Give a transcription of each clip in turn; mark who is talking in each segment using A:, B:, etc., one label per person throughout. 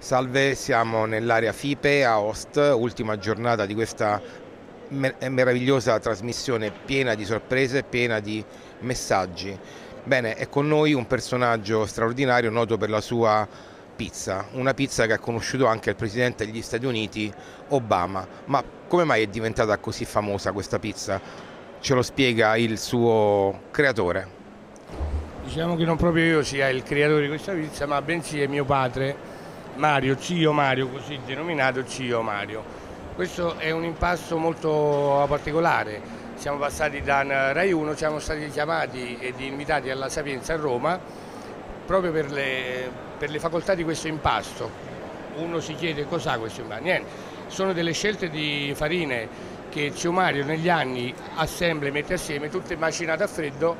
A: Salve, siamo nell'area FIPE a Host, ultima giornata di questa meravigliosa trasmissione piena di sorprese, piena di messaggi. Bene, è con noi un personaggio straordinario noto per la sua pizza, una pizza che ha conosciuto anche il presidente degli Stati Uniti, Obama. Ma come mai è diventata così famosa questa pizza? Ce lo spiega il suo creatore.
B: Diciamo che non proprio io sia il creatore di questa pizza, ma bensì è mio padre Mario, zio Mario, così denominato zio Mario. Questo è un impasto molto particolare. Siamo passati da Rai 1, siamo stati chiamati ed invitati alla Sapienza a Roma proprio per le facoltà di questo impasto. Uno si chiede cos'ha questo impasto? Niente, sono delle scelte di farine che zio Mario negli anni assembla e mette assieme, tutte macinate a freddo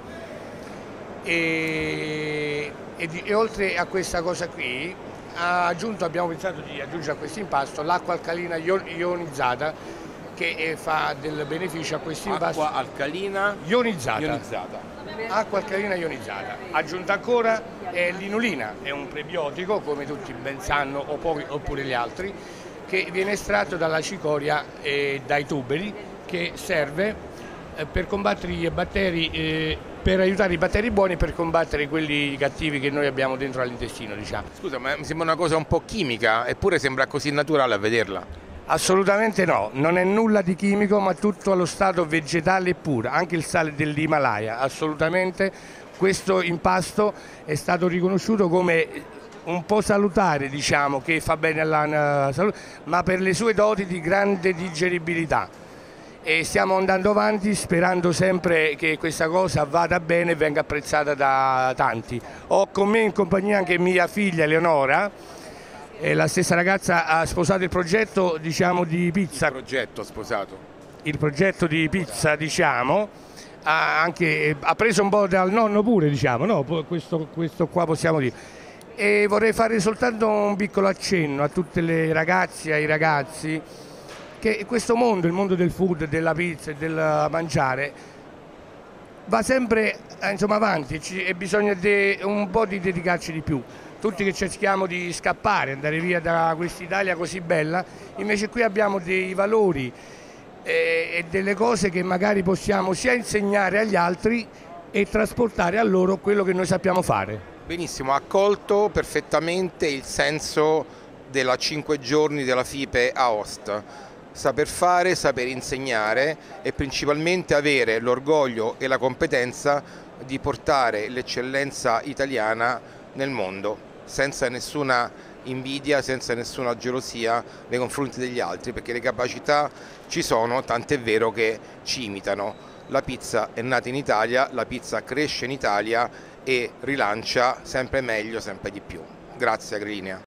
B: e oltre a questa cosa qui abbiamo pensato di aggiungere a questo impasto l'acqua alcalina ionizzata che fa del beneficio a questo impasto.
A: Acqua alcalina
B: ionizzata. Acqua alcalina ionizzata. Aggiunta ancora l'inulina, è un prebiotico come tutti ben sanno oppure gli altri, che viene estratto dalla cicoria e dai tuberi, che serve per combattere i batteri, per aiutare i batteri buoni per combattere quelli cattivi che noi abbiamo dentro all'intestino, diciamo.
A: Scusa, ma mi sembra una cosa un po' chimica, eppure sembra così naturale a vederla.
B: Assolutamente no, non è nulla di chimico, ma tutto allo stato vegetale e puro, anche il sale dell'Himalaya, assolutamente. Questo impasto è stato riconosciuto come un po' salutare, diciamo, che fa bene alla salute, ma per le sue doti di grande digeribilità. E stiamo andando avanti sperando sempre che questa cosa vada bene e venga apprezzata da tanti. Ho con me in compagnia anche mia figlia Eleonora, la stessa ragazza ha sposato il progetto, diciamo, di pizza. Il progetto di pizza, diciamo, ha preso un po' dal nonno pure, diciamo, no? Questo qua possiamo dire. E vorrei fare soltanto un piccolo accenno a tutte le ragazze e ai ragazzi che questo mondo, il mondo del food, della pizza e del mangiare, va sempre avanti e bisogna un po' di dedicarci di più. Tutti che cerchiamo di scappare, andare via da quest'Italia così bella, invece qui abbiamo dei valori e delle cose che magari possiamo sia insegnare agli altri e trasportare a loro quello che noi sappiamo fare.
A: Benissimo, ha colto perfettamente il senso della 5 giorni della FIPE a Host. Saper fare, saper insegnare e principalmente avere l'orgoglio e la competenza di portare l'eccellenza italiana nel mondo, senza nessuna invidia, senza nessuna gelosia nei confronti degli altri, perché le capacità ci sono, tant'è vero che ci imitano. La pizza è nata in Italia, la pizza cresce in Italia e rilancia sempre meglio, sempre di più. Grazie Agrilinea.